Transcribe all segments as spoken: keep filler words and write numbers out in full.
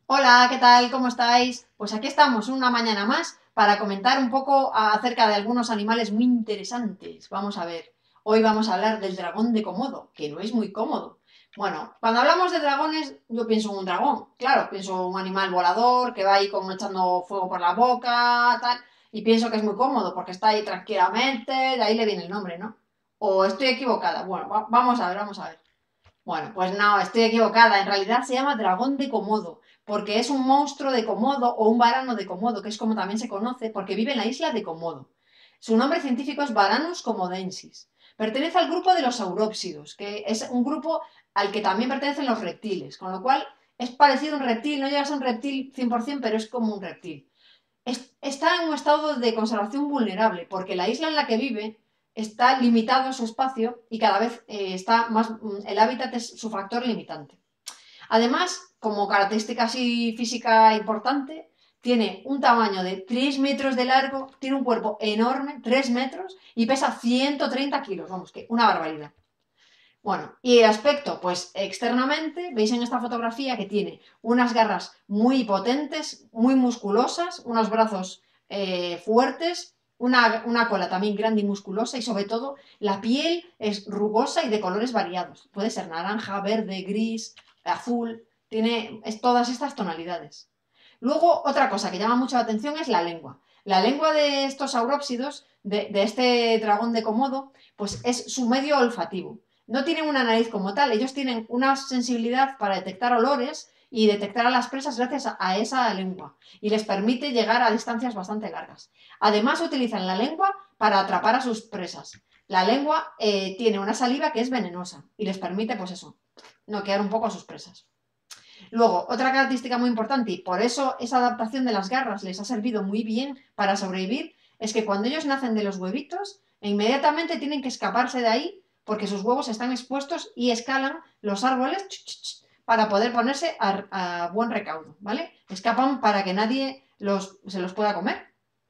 Hola, ¿qué tal? ¿Cómo estáis? Pues aquí estamos una mañana más para comentar un poco acerca de algunos animales muy interesantes. Vamos a ver, hoy vamos a hablar del dragón de Komodo, que no es muy cómodo. Bueno, cuando hablamos de dragones, yo pienso en un dragón. Claro, pienso en un animal volador que va ahí como echando fuego por la boca, tal, y pienso que es muy cómodo porque está ahí tranquilamente, de ahí le viene el nombre, ¿no? O estoy equivocada. Bueno, va- vamos a ver, vamos a ver. Bueno, pues no, estoy equivocada. En realidad se llama dragón de Komodo, porque es un monstruo de Komodo o un varano de Komodo, que es como también se conoce, porque vive en la isla de Komodo. Su nombre científico es Varanus komodensis. Pertenece al grupo de los saurópsidos, que es un grupo al que también pertenecen los reptiles, con lo cual es parecido a un reptil, no llega a ser un reptil cien por ciento, pero es como un reptil. Es- está en un estado de conservación vulnerable, porque la isla en la que vive está limitado su espacio y cada vez eh, está más, mm, el hábitat es su factor limitante. Además, como característica así física importante, tiene un tamaño de tres metros de largo, tiene un cuerpo enorme, tres metros, y pesa ciento treinta kilos, vamos, que una barbaridad. Bueno, y el aspecto, pues externamente, veis en esta fotografía que tiene unas garras muy potentes, muy musculosas, unos brazos eh, fuertes, una, una cola también grande y musculosa y sobre todo la piel es rugosa y de colores variados. Puede ser naranja, verde, gris, azul, tiene es, todas estas tonalidades. Luego, otra cosa que llama mucho la atención es la lengua. La lengua de estos saurópsidos, de, de este dragón de Komodo, pues es su medio olfativo. No tienen una nariz como tal, ellos tienen una sensibilidad para detectar olores y detectar a las presas gracias a, a esa lengua y les permite llegar a distancias bastante largas. Además, utilizan la lengua para atrapar a sus presas. La lengua eh, tiene una saliva que es venenosa y les permite, pues eso, noquear un poco a sus presas. Luego, otra característica muy importante, y por eso esa adaptación de las garras les ha servido muy bien para sobrevivir, es que cuando ellos nacen de los huevitos, inmediatamente tienen que escaparse de ahí porque sus huevos están expuestos y escalan los árboles para poder ponerse a, a buen recaudo, ¿vale? Escapan para que nadie los, se los pueda comer.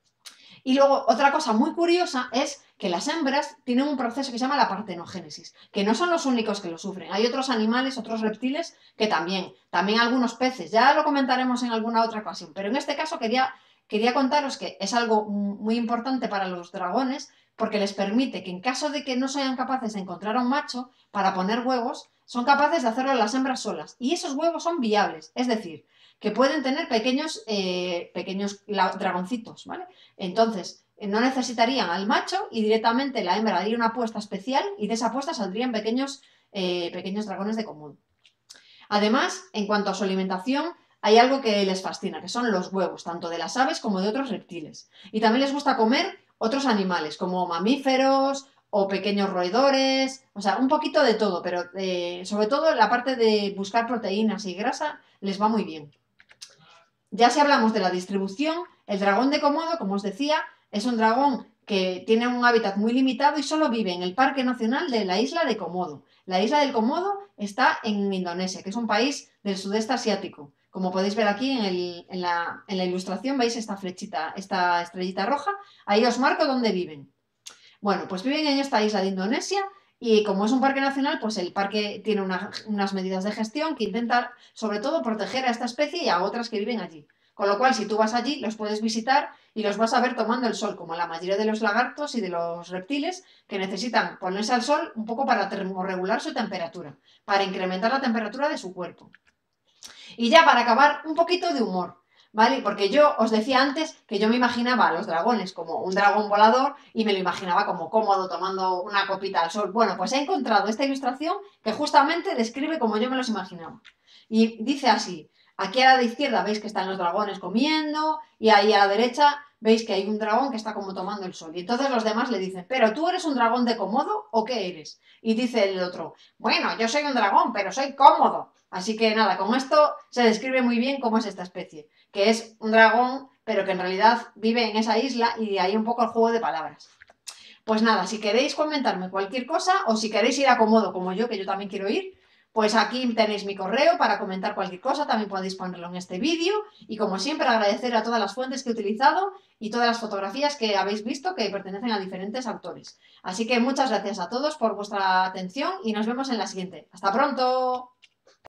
Y luego, otra cosa muy curiosa es que las hembras tienen un proceso que se llama la partenogénesis, que no son los únicos que lo sufren. Hay otros animales, otros reptiles que también, también algunos peces, ya lo comentaremos en alguna otra ocasión, pero en este caso quería, quería contaros que es algo muy importante para los dragones porque les permite que en caso de que no sean capaces de encontrar a un macho para poner huevos, son capaces de hacerlo las hembras solas. Y esos huevos son viables, es decir, que pueden tener pequeños, eh, pequeños dragoncitos, ¿vale? Entonces, no necesitarían al macho y directamente la hembra haría una apuesta especial y de esa apuesta saldrían pequeños, eh, pequeños dragones de común. Además, en cuanto a su alimentación, hay algo que les fascina, que son los huevos, tanto de las aves como de otros reptiles. Y también les gusta comer otros animales, como mamíferos o pequeños roedores, o sea, un poquito de todo, pero eh, sobre todo la parte de buscar proteínas y grasa les va muy bien. Ya si hablamos de la distribución, el dragón de Komodo, como os decía, es un dragón que tiene un hábitat muy limitado y solo vive en el Parque Nacional de la isla de Komodo. La isla del Komodo está en Indonesia, que es un país del sudeste asiático. Como podéis ver aquí en, el, en, la, en la ilustración, veis esta flechita, esta estrellita roja, ahí os marco dónde viven. Bueno, pues viven en esta isla de Indonesia y como es un parque nacional, pues el parque tiene una- unas medidas de gestión que intentan, sobre todo, proteger a esta especie y a otras que viven allí. Con lo cual, si tú vas allí, los puedes visitar y los vas a ver tomando el sol, como la mayoría de los lagartos y de los reptiles que necesitan ponerse al sol un poco para termorregular su temperatura, para incrementar la temperatura de su cuerpo. Y ya para acabar, un poquito de humor, ¿vale? Porque yo os decía antes que yo me imaginaba a los dragones como un dragón volador y me lo imaginaba como cómodo tomando una copita al sol. Bueno, pues he encontrado esta ilustración que justamente describe como yo me los imaginaba. Y dice así, aquí a la izquierda veis que están los dragones comiendo y ahí a la derecha veis que hay un dragón que está como tomando el sol. Y entonces los demás le dicen, pero tú eres un dragón de Komodo o qué eres? Y dice el otro, bueno, yo soy un dragón, pero soy cómodo. Así que nada, con esto se describe muy bien cómo es esta especie, que es un dragón, pero que en realidad vive en esa isla y de ahí un poco el juego de palabras. Pues nada, si queréis comentarme cualquier cosa o si queréis ir a Komodo como yo, que yo también quiero ir, pues aquí tenéis mi correo para comentar cualquier cosa, también podéis ponerlo en este vídeo y como siempre agradecer a todas las fuentes que he utilizado y todas las fotografías que habéis visto que pertenecen a diferentes autores. Así que muchas gracias a todos por vuestra atención y nos vemos en la siguiente. ¡Hasta pronto!